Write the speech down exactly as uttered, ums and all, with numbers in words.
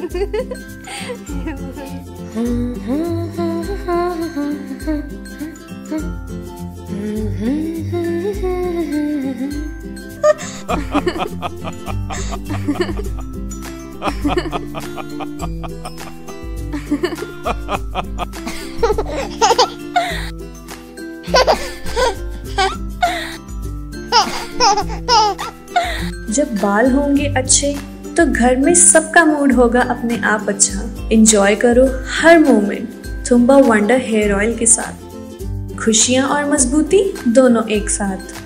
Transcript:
जब बाल होंगे अच्छे तो घर में सबका मूड होगा अपने आप अच्छा। एंजॉय करो हर मोमेंट तुम्बा वंडर हेयर ऑयल के साथ। खुशियाँ और मजबूती दोनों एक साथ।